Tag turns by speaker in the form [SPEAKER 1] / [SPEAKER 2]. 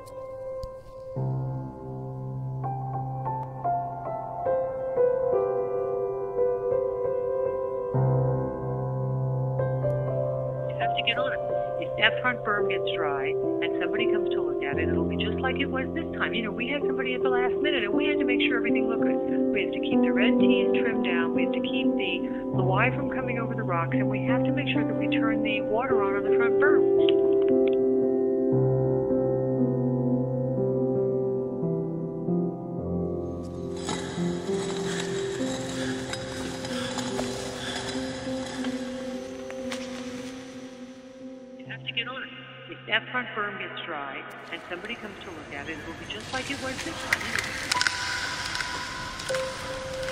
[SPEAKER 1] Have to get on it. If that front berm gets dry and somebody comes to look at it, it'll be just like it was this time. You know, we had somebody at the last minute and we had to make sure everything looked good. We have to keep the red tees trimmed down. We have to keep the Y from coming over the rocks, and we have to make sure that we turn the water on the front berm. Have to get on it. If that front berm gets dry and somebody comes to look at it, it'll be just like it was this time.